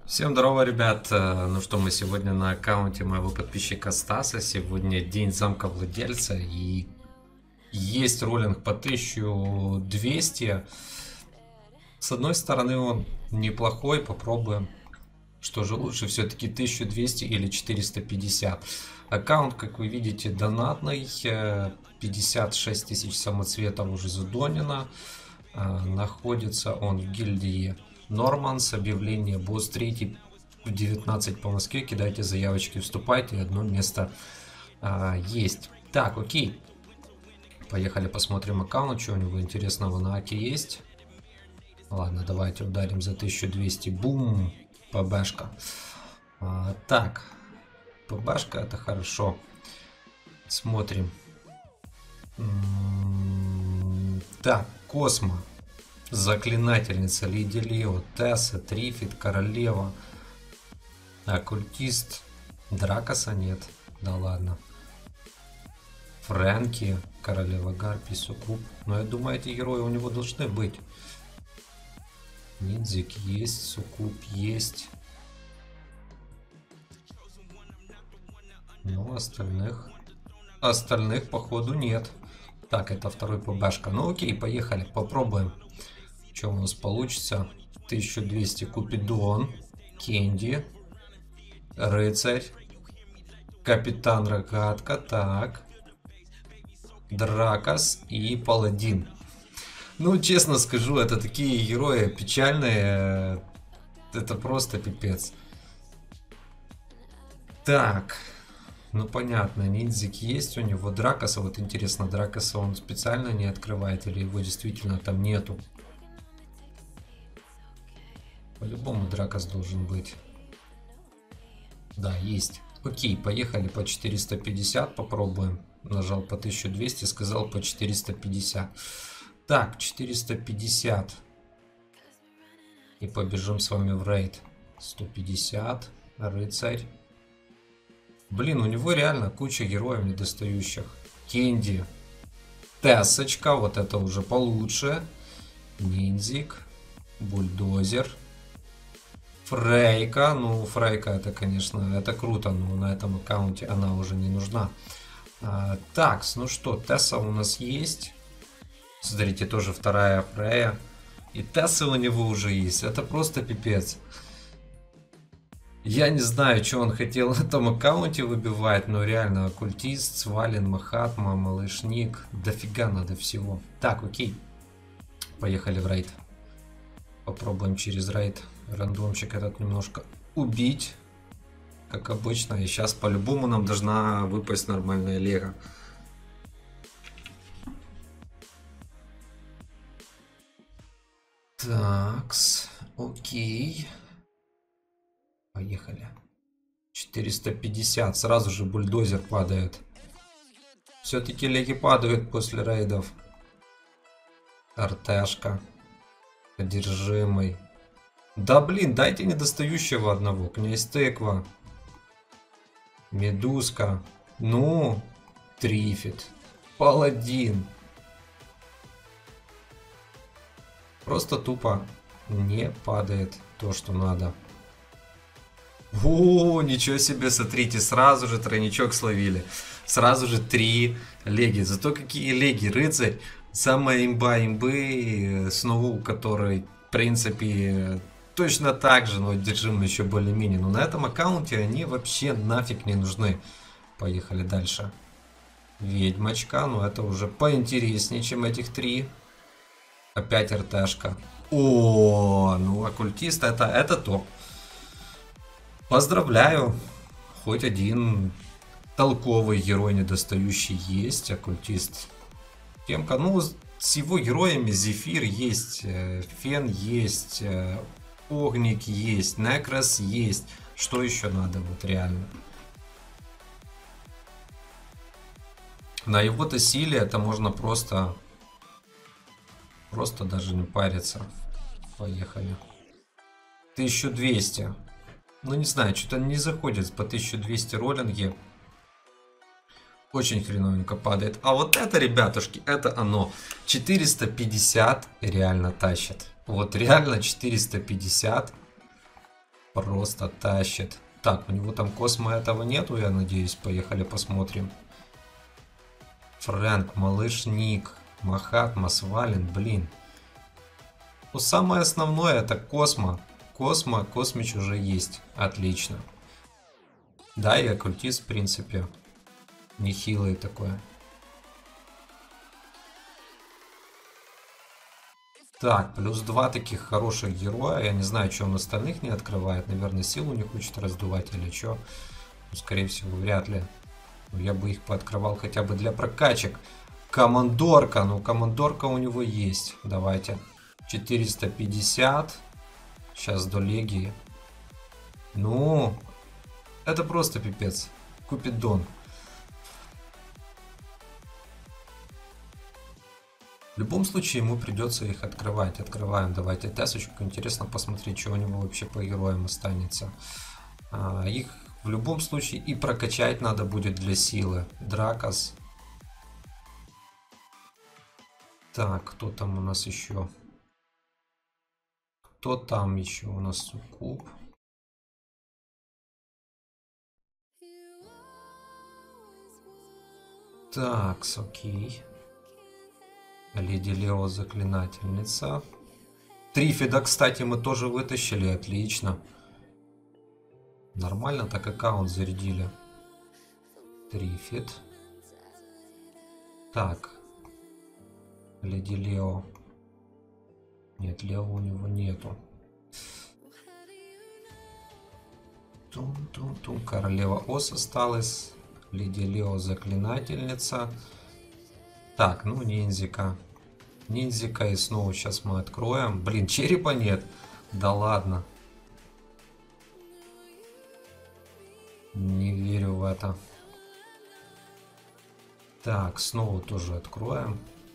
Всем здорово, ребят! Ну что, мы сегодня на аккаунте моего подписчика Стаса. Сегодня день замка владельца и есть роллинг по 1200. С одной стороны он неплохой, попробуем. Что же лучше, все-таки 1200 или 450. Аккаунт, как вы видите, донатный. 56 тысяч самоцветов уже задонено. Находится он в гильдии Норманс. Объявление босс 3 в 19 по Москве. Кидайте заявочки, вступайте. Одно место есть. Так, окей. Поехали посмотрим аккаунт, что у него интересного на Аке есть. Ладно, давайте ударим за 1200. Бум! ПБшка. Так, ПБшка это хорошо. Смотрим. Так, Космо. Заклинательница, Леди Лео, Тесса, Трифит, Королева, Оккультист, Дракоса нет, да ладно. Фрэнки, Королева Гарпий, Суккуб. Но я думаю, эти герои у него должны быть. Ниндзик есть, Суккуб есть. Но остальных походу нет. Так, это второй ПБшка. Ну окей, поехали, попробуем. Что у нас получится? 1200 Купидон, Кенди, Рыцарь, Капитан Рогатка, так, Дракос и Паладин. Ну, честно скажу, это такие герои печальные, это просто пипец. Так, ну понятно, ниндзик есть у него, Дракоса, вот интересно, Дракоса он специально не открывает или его действительно там нету? По-любому Дракос должен быть. Да, есть. Окей, поехали по 450, попробуем. Нажал по 1200, сказал по 450. Так, 450. И побежим с вами в рейд. 150. Рыцарь. Блин, у него реально куча героев недостающих. Кенди. Тессочка, вот это уже получше. Ниндзик. Бульдозер. Фрейка, ну Фрейка это, конечно, это круто, но на этом аккаунте она уже не нужна. Так, ну что, Тесса у нас есть. Смотрите, тоже вторая Фрея. И Тесса у него уже есть, это просто пипец. Я не знаю, что он хотел на этом аккаунте выбивать, но реально оккультист, Свален, Махатма, Малышник, дофига надо всего. Так, окей, поехали в рейд. Попробуем через рейд рандомчик этот немножко убить. Как обычно. И сейчас по-любому нам должна выпасть нормальная лего. Такс. Окей. Поехали. 450. Сразу же бульдозер падает. Все-таки леги падают после рейдов. Артешка. Одержимый. Да блин, дайте недостающего одного. Князь Тыква. Медузка. Ну, Трифит. Паладин. Просто тупо не падает то, что надо. О, ничего себе, смотрите, сразу же тройничок словили. Сразу же 3 леги. Зато какие леги. Рыцарь. Самая имба имбы. Сноу, который, в принципе, точно так же, но одержимый еще более-менее. Но на этом аккаунте они вообще нафиг не нужны. Поехали дальше. Ведьмочка. Ну, это уже поинтереснее, чем этих 3. Опять РТшка. О, ну, оккультист это топ. Поздравляю. Хоть один толковый герой недостающий есть. Оккультист. Темка, ну, с его героями Зефир есть, Фен есть, Огник есть, Некрос есть. Что еще надо, вот реально? На его-то силе это можно просто даже не париться. Поехали. 1200. Ну, не знаю, что-то не заходит по 1200 роллинги. Очень хреновенько падает. А вот это, ребятушки, это оно. 450 реально тащит. Вот реально 450 Просто тащит. Так, у него там космо этого нету, я надеюсь. Поехали посмотрим. Фрэнк, малыш Ник, Махатма, Свален, блин. Ну, самое основное это космо. Космич уже есть. Отлично. Да, и оккультист, в принципе, нехилый такой. Так, плюс 2 таких хороших героя. Я не знаю, что он остальных не открывает. Наверное, силу не хочет раздувать или что. Ну, скорее всего, вряд ли. Но я бы их пооткрывал хотя бы для прокачек. Командорка. Ну, командорка у него есть. Давайте. 450. Сейчас до Легии. Ну, это просто пипец. Купидон. В любом случае ему придется их открывать. Открываем. Давайте тесочку. Интересно посмотреть, что у него вообще по героям останется. Их в любом случае и прокачать надо будет для силы. Дракос. Так, кто там у нас еще? Кто там еще у нас? Суккуб. Так, окей. Леди Лео заклинательница. Трифида, кстати, мы тоже вытащили. Отлично. Нормально так аккаунт зарядили. Трифид. Так. Леди Лео. Нет, Лео у него нету. Тум-тум-тум. Королева Ос осталась. Леди Лео заклинательница. Так, ну ниндзяка. Ниндзяка и снова сейчас мы откроем. Блин, черепа нет. Да ладно. Не верю в это. Так, снова тоже откроем.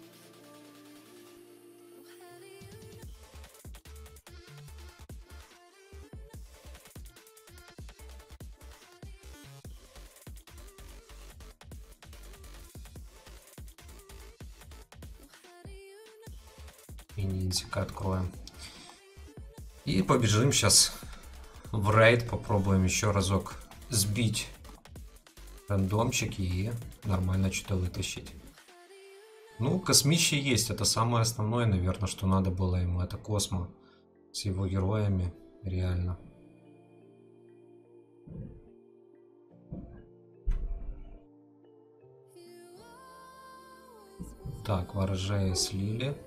И ниндзяка откроем. И побежим сейчас в рейд. Попробуем еще разок сбить рандомчики и нормально что-то вытащить. Ну, космище есть. Это самое основное, наверное, что надо было ему. Это Космо с его героями. Реально. Так, ворожея слили.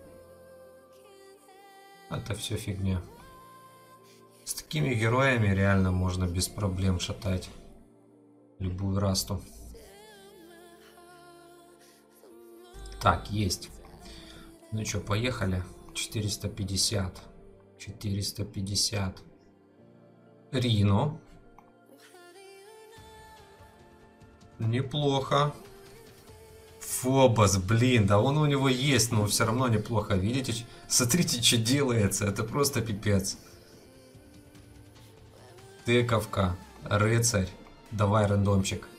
Это все фигня. С такими героями реально можно без проблем шатать любую расту. Так, есть. Ну что, поехали. 450. 450. Рино. Неплохо. Фобос, блин, да он у него есть, но все равно неплохо. Видите, смотрите, что делается. Это просто пипец. Тыковка, рыцарь. Давай рандомчик.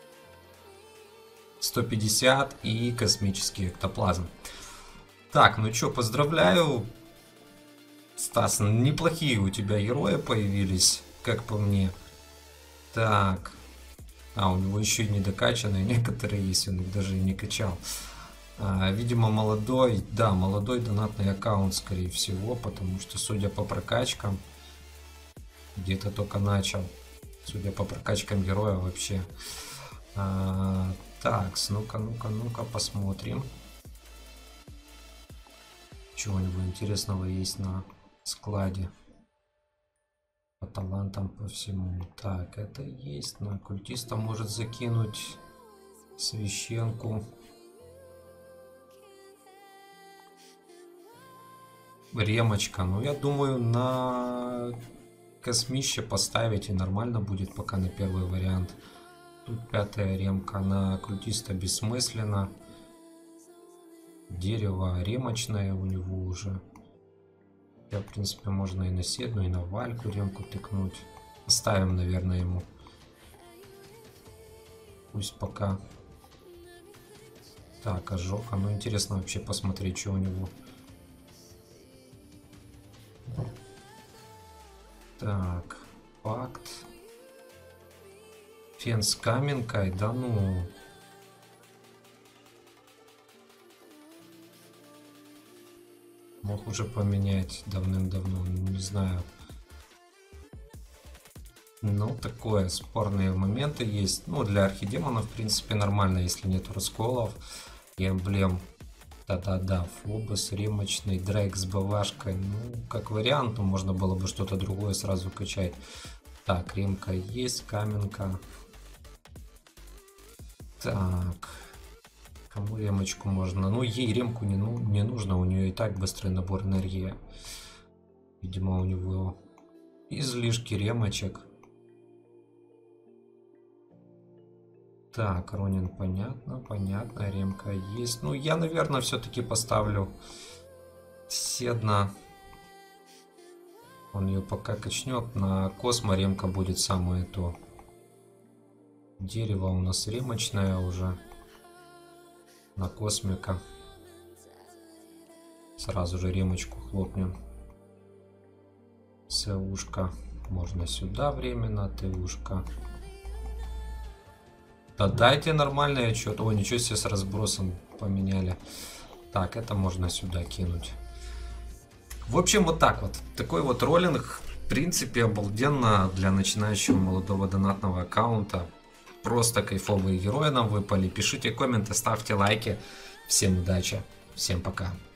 150 и космический эктоплазм. Так, ну что, поздравляю, Стас. Неплохие у тебя герои появились, как по мне. Так. У него еще и недокачанные некоторые есть, он их даже и не качал. Видимо, молодой, да, молодой донатный аккаунт, скорее всего, потому что, судя по прокачкам, где-то только начал. Судя по прокачкам героя вообще. Так, ну-ка, посмотрим. Чего-нибудь интересного есть на складе. По талантам, по всему. Так, это есть. На оккультиста может закинуть священку. Ремочка. Ну, я думаю, на космище поставить и нормально будет пока на первый вариант. Тут 5-я ремка. На оккультиста бессмысленно. Дерево ремочное у него уже. В принципе, можно и на Седну, и на Вальку ремку тыкнуть. Оставим, наверное, ему. Пусть пока. Так, ожог. Ну, интересно вообще посмотреть, что у него. Так. Факт. Фен с каменкой, да ну. Мог уже поменять давным-давно, не знаю. Ну, такое, спорные моменты есть. Ну, для архидемона, в принципе, нормально, если нет расколов и эмблем. Да-да-да, Фобос, ремочный, Дрейк с БВшкой. Ну, как вариант, но можно было бы что-то другое сразу качать. Так, ремка есть, каменка. Так, кому ремочку можно? Ну, ей ремку не нужно, у нее и так быстрый набор энергии. Видимо, у него излишки ремочек. Так, Ронин, понятно, понятно, ремка есть. Ну, я, наверное, все-таки поставлю Седна. Он ее пока качнет. На Космо ремка будет самое то. Дерево у нас ремочное уже. На Космика. Сразу же ремочку хлопнем. ЦУшка. Можно сюда временно. ТУшка. Да дайте нормальный отчет. Ой, ничего себе, с разбросом поменяли. Так, это можно сюда кинуть. В общем, вот так вот. Такой вот роллинг. В принципе, обалденно для начинающего молодого донатного аккаунта. Просто кайфовые герои нам выпали. Пишите комменты, ставьте лайки. Всем удачи. Всем пока.